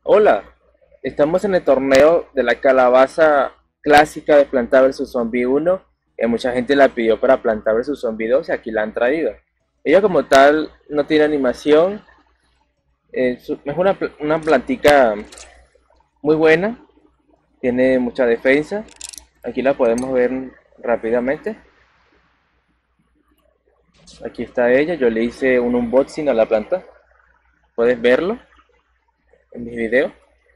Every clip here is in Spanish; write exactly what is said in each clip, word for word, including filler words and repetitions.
Hola, estamos en el torneo de la calabaza clásica de Planta versus Zombie uno, que mucha gente la pidió para Planta versus Zombie dos y aquí la han traído. Ella como tal no tiene animación, eh, su- es una, pl- una plantica muy buena, tiene mucha defensa. Aquí la podemos ver rápidamente. Aquí está ella, yo le hice un unboxing a la planta, puedes verlo en mis videos.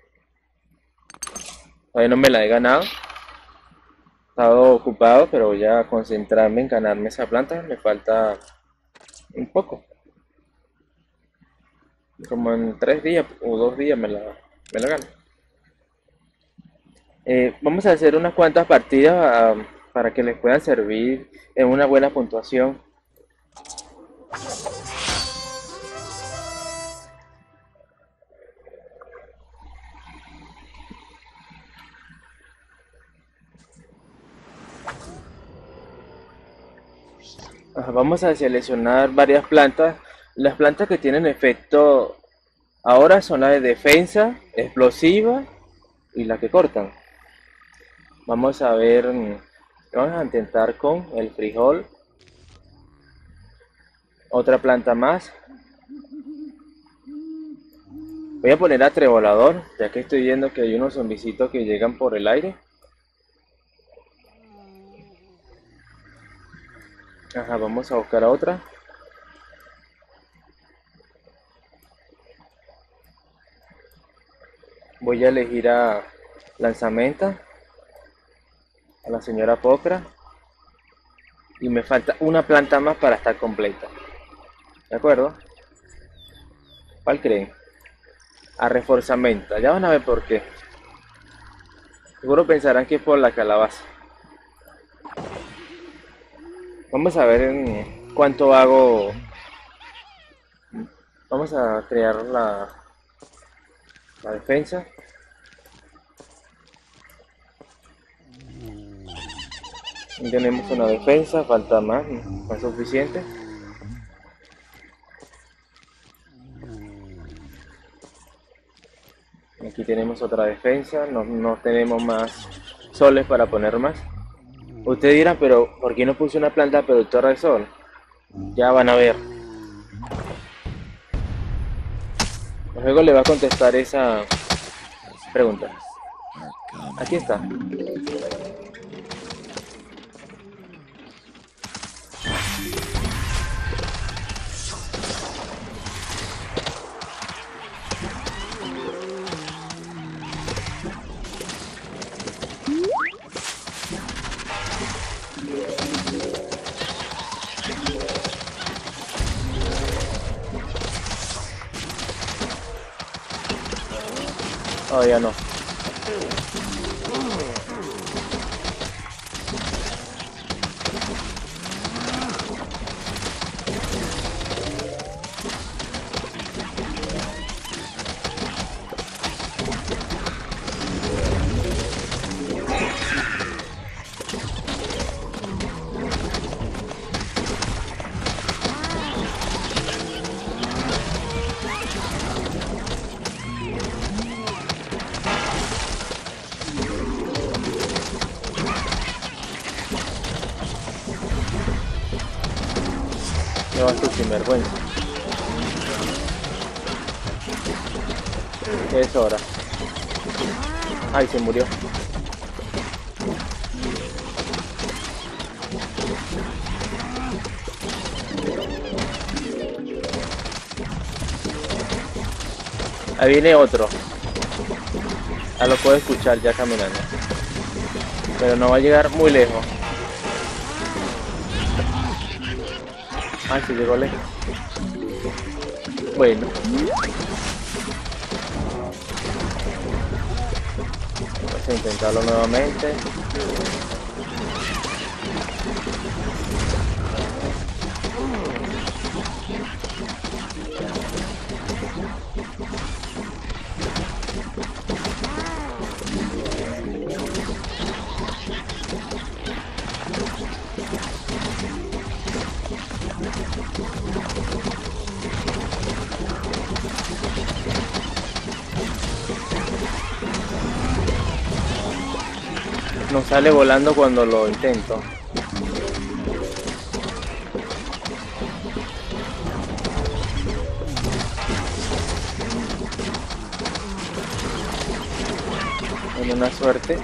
Todavía no me la he ganado. He estado ocupado, pero voy a concentrarme en ganarme esa planta. Me falta un poco. Como en tres días o dos días me la, me la gano. Eh, vamos a hacer unas cuantas partidas ah, para que les puedan servir en una buena puntuación. Ajá, vamos a seleccionar varias plantas. Las plantas que tienen efecto ahora son las de defensa, explosiva y las que cortan. Vamos a ver, mm, vamos a intentar con el frijol. Otra planta más. Voy a poner a Trevolador, ya que estoy viendo que hay unos zombicitos que llegan por el aire. Ajá, vamos a buscar a otra. Voy a elegir a Lanzamenta, a la señora Pocra. Y me falta una planta más para estar completa. ¿De acuerdo? ¿Cuál creen? A Reforzamenta. Ya van a ver por qué. Seguro pensarán que es por la calabaza. Vamos a ver en cuánto hago. Vamos a crear la, la defensa. Tenemos una defensa, falta más, no es suficiente. Aquí tenemos otra defensa, no, no tenemos más soles para poner más. Usted dirá, pero ¿por qué no puse una planta productora de sol? Ya van a ver. Luego le va a contestar esa pregunta. Aquí está. Oh, ya no. No vas tu sinvergüenza. Es hora. Ay, se murió. Ahí viene otro. Ah, lo puedo escuchar ya caminando. Pero no va a llegar muy lejos. Ay, se llegó lejos. Bueno, vamos a intentarlo nuevamente. No sale volando cuando lo intento. En una suerte.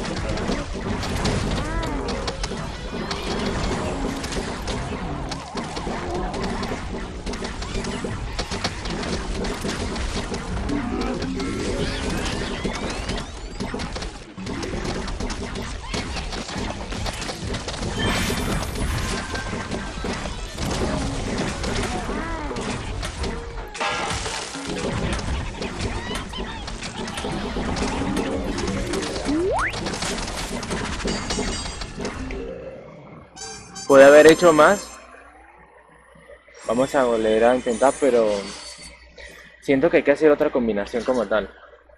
Puede haber hecho más. Vamos a volver a intentar, pero siento que hay que hacer otra combinación como tal.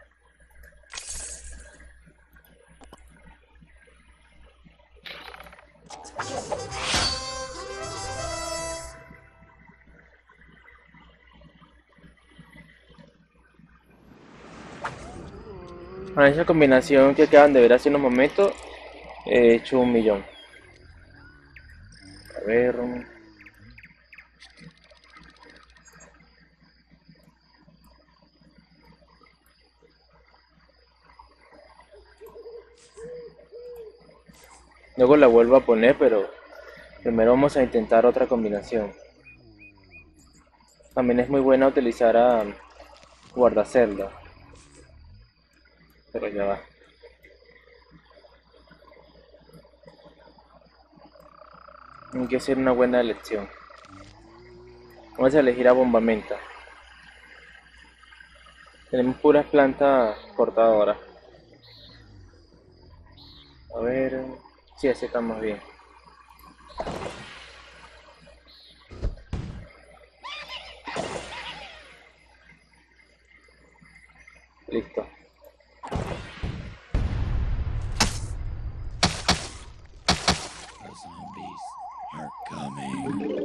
Con esa combinación que acaban de ver hace unos momentos, he hecho un millón. A ver. Luego la vuelvo a poner, pero primero vamos a intentar otra combinación. También es muy buena utilizar a guardacelda. Pero ya va. Hay que hacer una buena elección. Vamos a elegir a bombamenta. Tenemos puras plantas cortadoras. A ver. Sí, así estamos bien. Listo. The zombies are coming.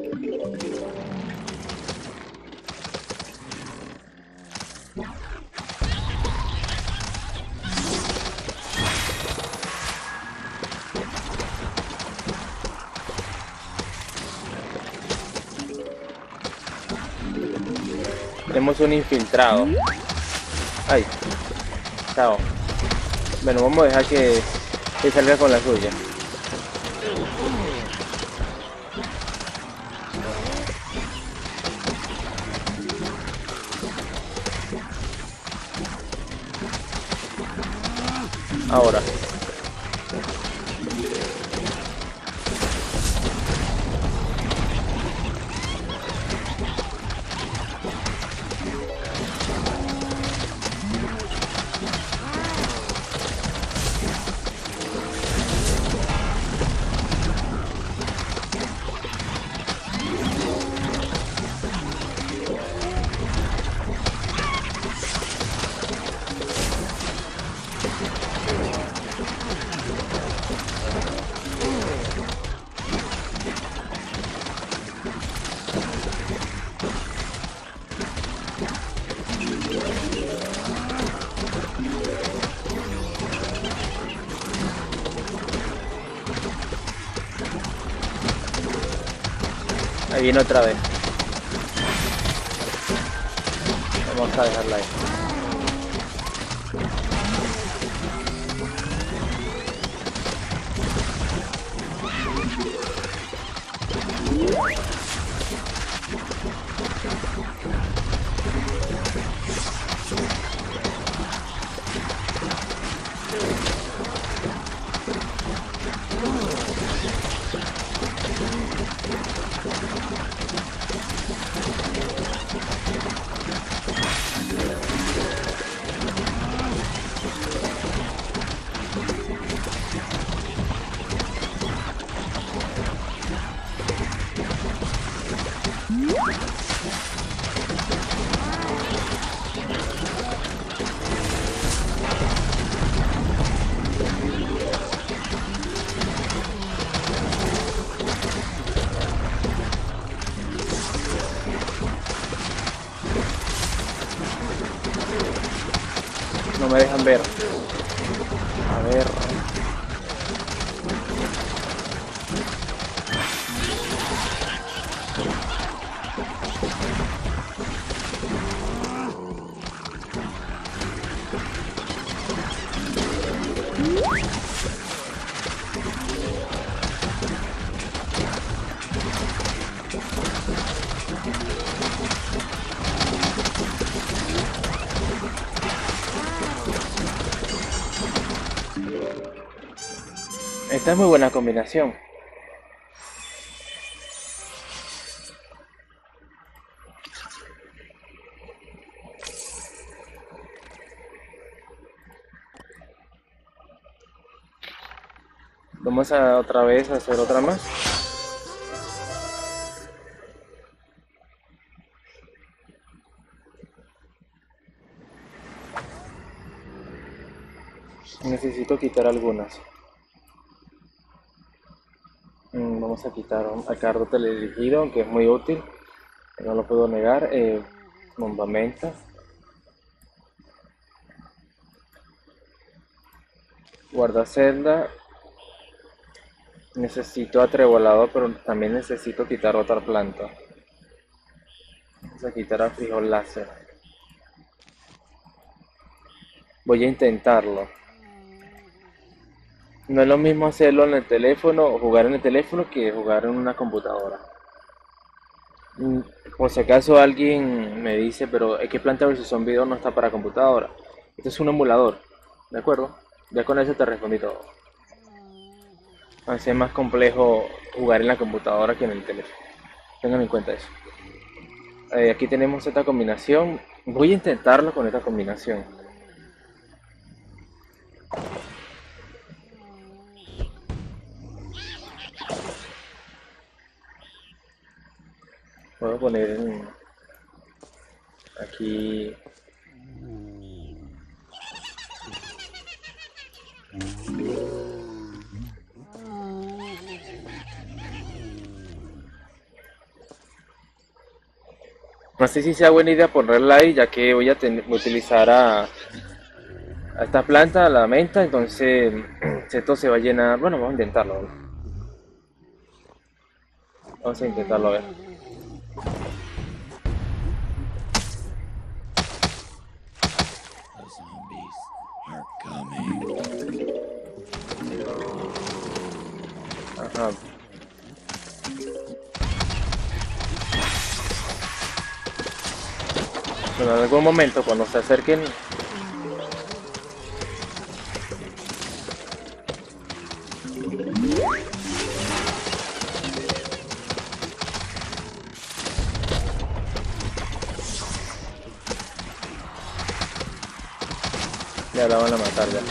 Tenemos un infiltrado. Ay. Chao. Bueno, vamos a dejar que, que salga con la suya. Ahora. Ahí viene otra vez. Vamos a dejarla ahí. No me dejan ver. A ver. Esta es muy buena combinación. Vamos a otra vez a hacer otra más. Necesito quitar algunas. Mm, Vamos a quitar un- a carro teledirigido, aunque es muy útil. No lo puedo negar. Eh, bombamenta. Guardacelda. Necesito atrebolado, pero también necesito quitar otra planta. Vamos a quitar a frijol láser. Voy a intentarlo. No es lo mismo hacerlo en el teléfono o jugar en el teléfono que jugar en una computadora. Mm, Por si acaso alguien me dice, pero es que Planta versus. Zombie dos no está para computadora. Esto es un emulador, ¿de acuerdo? Ya con eso te respondí todo. Así es más complejo jugar en la computadora que en el teléfono. Tengan en cuenta eso. Eh, aquí tenemos esta combinación. Voy a intentarlo con esta combinación. Puedo poner en- aquí. No sé si sea buena idea ponerla ahí, ya que voy a ten- utilizar a, a esta planta, a la menta, entonces esto se va a llenar. Bueno, vamos a intentarlo. ¿No? Vamos a intentarlo a ver. The zombies are coming. Ajá. Bueno, en algún momento cuando se acerquen, ya la van a matar ya.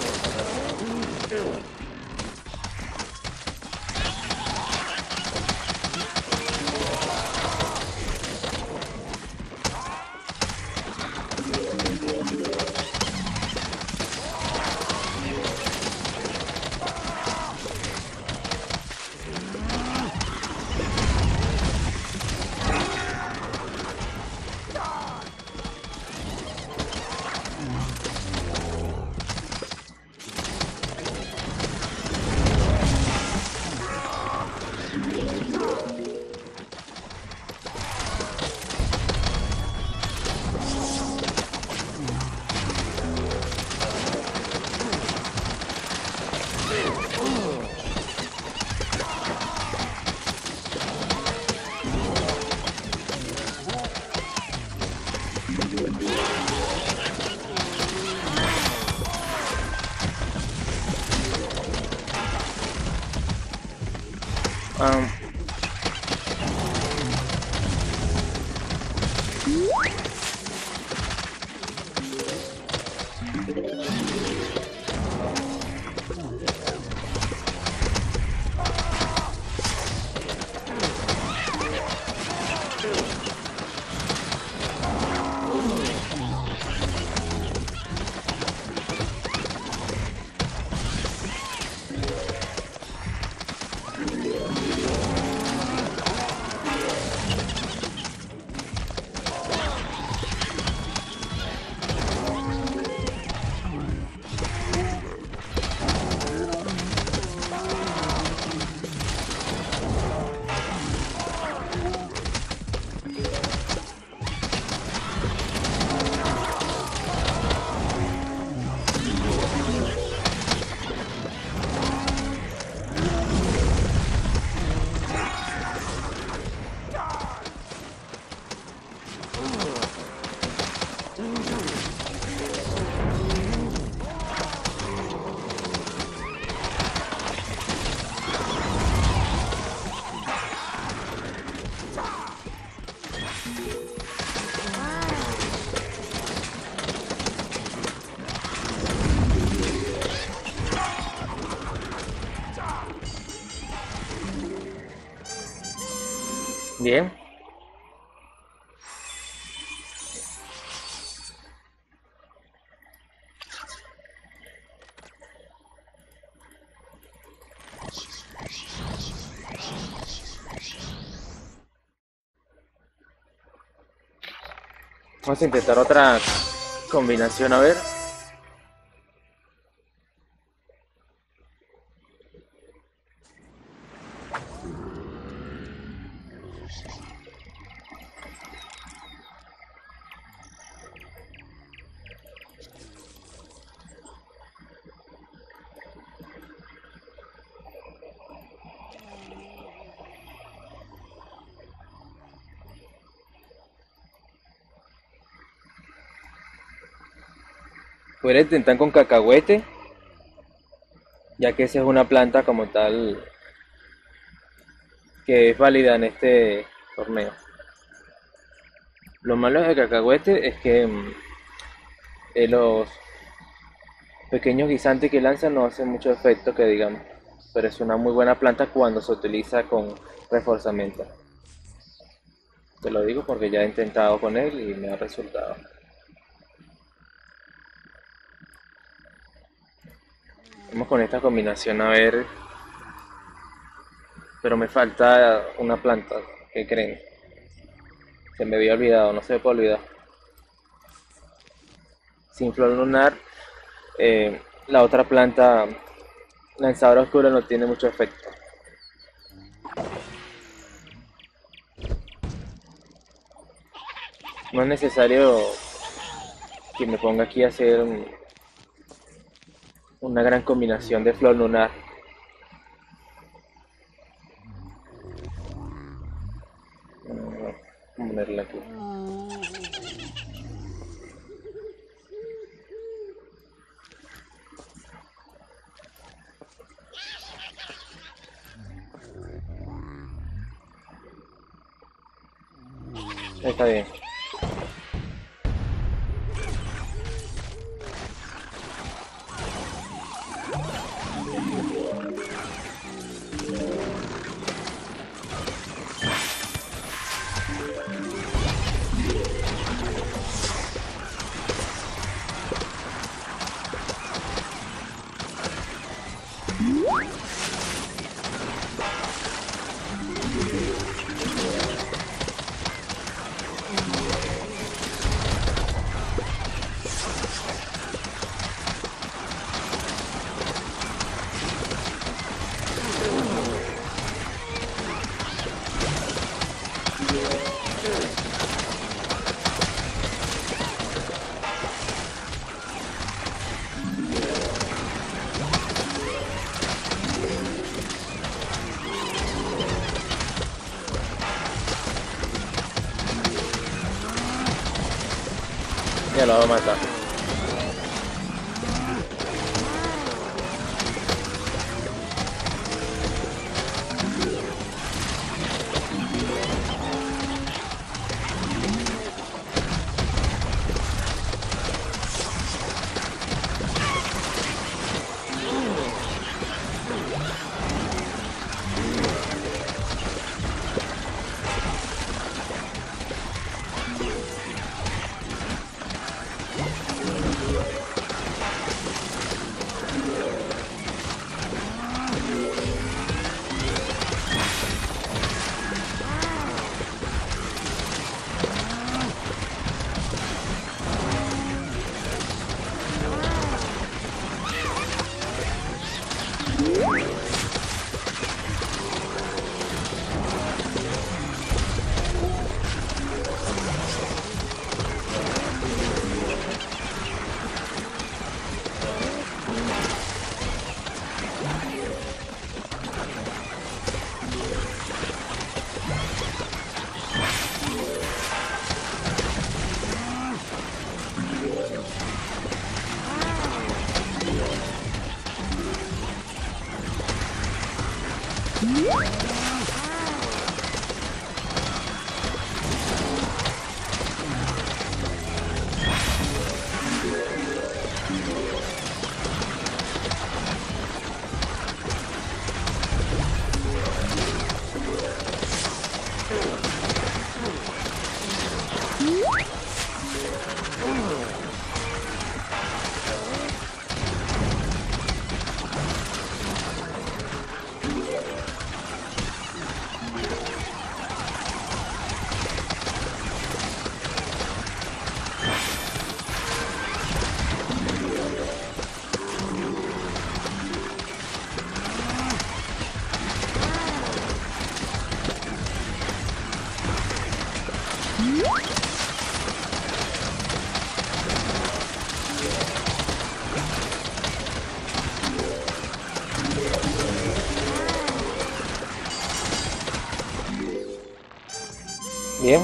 Am, Bien. Vamos a intentar otra combinación, a ver. Voy a intentar con cacahuete, ya que esa es una planta como tal que es válida en este torneo. Lo malo del cacahuete es que mm, eh, los pequeños guisantes que lanzan no hacen mucho efecto, que digamos, pero es una muy buena planta cuando se utiliza con reforzamiento. Te lo digo porque ya he intentado con él y me ha resultado. Vamos con esta combinación a ver, pero me falta una planta, ¿qué creen? Se me había olvidado, no se me puede olvidar. Sin flor lunar, eh, la otra planta lanzadora oscura no tiene mucho efecto. No es necesario que me ponga aquí a hacer un- una gran combinación de flor lunar. Mm, Vamos a ponerla aquí. Está bien. Ya lo voy a matar. Bien.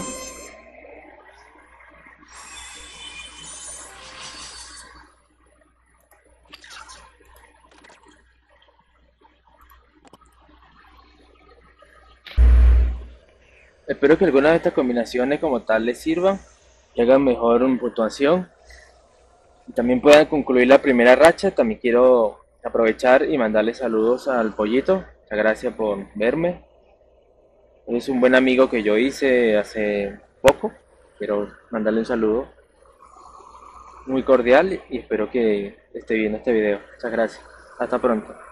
Espero que alguna de estas combinaciones como tal les sirvan y hagan mejor en puntuación. Y también puedan concluir la primera racha. También quiero aprovechar y mandarle saludos al pollito. Muchas gracias por verme. Es un buen amigo que yo hice hace poco. Quiero mandarle un saludo muy cordial y espero que esté viendo este video. Muchas gracias. Hasta pronto.